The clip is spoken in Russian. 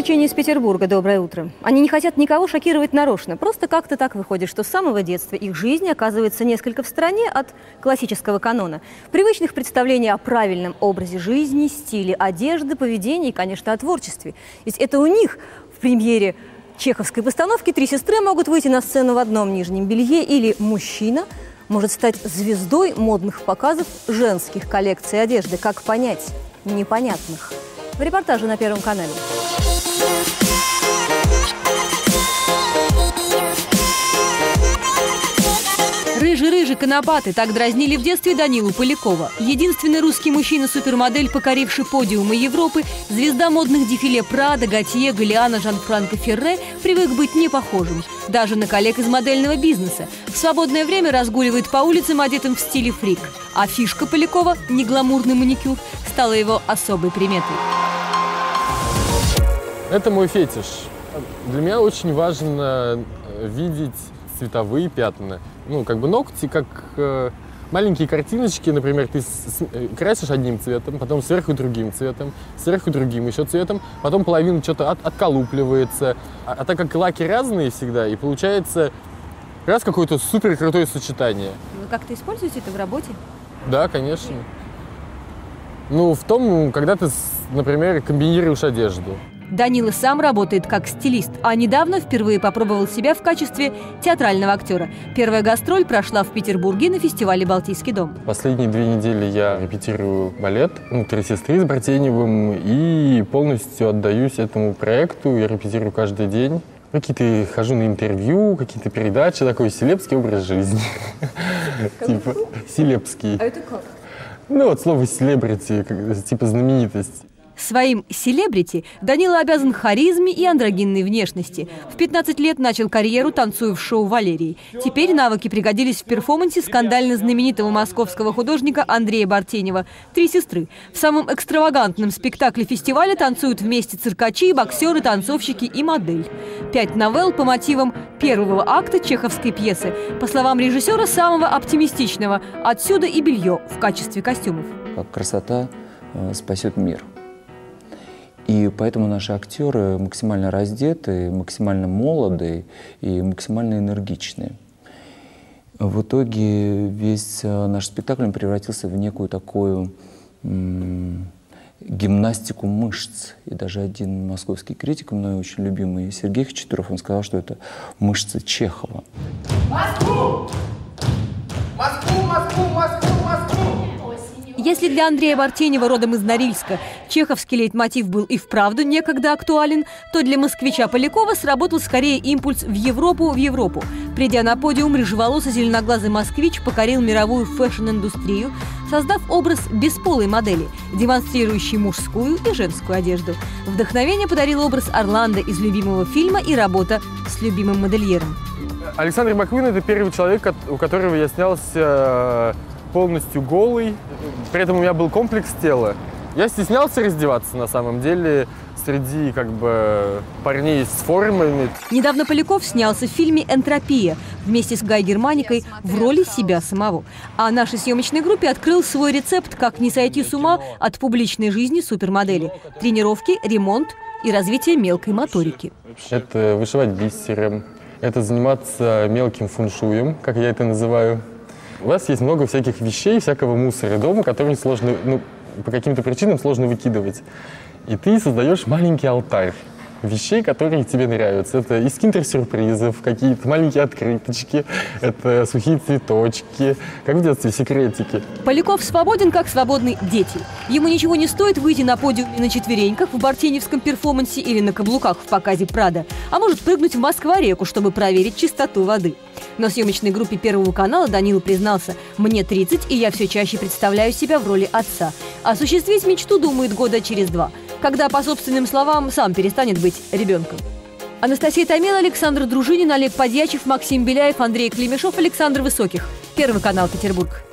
исключение из Петербурга. Доброе утро. Они не хотят никого шокировать нарочно. Просто как-то так выходит, что с самого детства их жизнь оказывается несколько в стороне от классического канона. Привычных представлений о правильном образе жизни, стиле одежды, поведении и, конечно, о творчестве. Ведь это у них в премьере чеховской постановки три сестры могут выйти на сцену в одном нижнем белье, или мужчина может стать звездой модных показов женских коллекций одежды. Как понять? Непонятных. В репортаже на Первом канале. Рыжий-рыжий, конопатый, так дразнили в детстве Данилу Полякова. Единственный русский мужчина-супермодель, покоривший подиумы Европы, звезда модных дефиле Прада, Готье, Галлиано, Жан-Франко Ферре, привык быть не похожим. Даже на коллег из модельного бизнеса. В свободное время разгуливает по улицам, одетым в стиле фрик. А фишка Полякова, негламурный маникюр, стала его особой приметой. Это мой фетиш. Для меня очень важно видеть цветовые пятна. Ну, как бы ногти, как маленькие картиночки. Например, ты красишь одним цветом, потом сверху другим цветом, сверху другим еще цветом, потом половина что-то отколупливается. А так как лаки разные всегда, и получается раз какое-то супер крутое сочетание. Вы как-то используете это в работе? Да, конечно. Ну, в том, когда ты, например, комбинируешь одежду. Данила сам работает как стилист, а недавно впервые попробовал себя в качестве театрального актера. Первая гастроль прошла в Петербурге на фестивале «Балтийский дом». Последние 2 недели я репетирую балет «Три сестры» с Бартеневым и полностью отдаюсь этому проекту. Я репетирую каждый день. Какие-то хожу на интервью, какие-то передачи, такой селебский образ жизни. Типа селебский. А это как? Ну вот слово «селебрити», типа знаменитость. Своим селебрити Данила обязан харизме и андрогинной внешности. В 15 лет начал карьеру, танцуя в шоу «Валерий». Теперь навыки пригодились в перформансе скандально знаменитого московского художника Андрея Бартенева «Три сестры». В самом экстравагантном спектакле фестиваля танцуют вместе циркачи, боксеры, танцовщики и модель. 5 новелл по мотивам первого акта чеховской пьесы. По словам режиссера, самого оптимистичного. Отсюда и белье в качестве костюмов. Красота спасет мир. И поэтому наши актеры максимально раздеты, максимально молодые и максимально энергичные. В итоге весь наш спектакль превратился в некую такую гимнастику мышц. И даже один московский критик, мной очень любимый Сергей Хачатуров, он сказал, что это мышцы Чехова. Москву! Москву, Москву, Москву, Москву! Если для Андрея Бартенева, родом из Норильска, чеховский лейтмотив был и вправду некогда актуален, то для москвича Полякова сработал скорее импульс в Европу. Придя на подиум, рыжеволосый зеленоглазый москвич покорил мировую фэшн-индустрию, создав образ бесполой модели, демонстрирующей мужскую и женскую одежду. Вдохновение подарил образ Орландо из любимого фильма и работа с любимым модельером. Александр Маквин – это первый человек, у которого я снялся полностью голый. При этом у меня был комплекс тела. Я стеснялся раздеваться, на самом деле, среди парней с формами. Недавно Поляков снялся в фильме «Энтропия» вместе с Гай Германикой в роли себя самого. А нашей съемочной группе открыл свой рецепт, как не сойти с ума от публичной жизни супермодели. Тренировки, ремонт и развитие мелкой моторики. Это вышивать бисером, это заниматься мелким фуншуем, как я это называю. У вас есть много всяких вещей, всякого мусора дома, которые сложно, по каким-то причинам сложно выкидывать. И ты создаешь маленький алтарь вещей, которые тебе нравятся. Это из киндер-сюрпризов, какие-то маленькие открыточки, это сухие цветочки, как в детстве, секретики. Поляков свободен, как свободны дети. Ему ничего не стоит выйти на подиуме на четвереньках в бартеневском перформансе или на каблуках в показе Прада, а может прыгнуть в Москва-реку, чтобы проверить чистоту воды. На съемочной группе Первого канала Данила признался: «Мне 30, и я все чаще представляю себя в роли отца. Осуществить мечту думает года через 2, когда, по собственным словам, сам перестанет быть ребенком». Анастасия Томила, Александр Дружинин, Олег Подьячев, Максим Беляев, Андрей Клемешов, Александр Высоких. Первый канал, Петербург.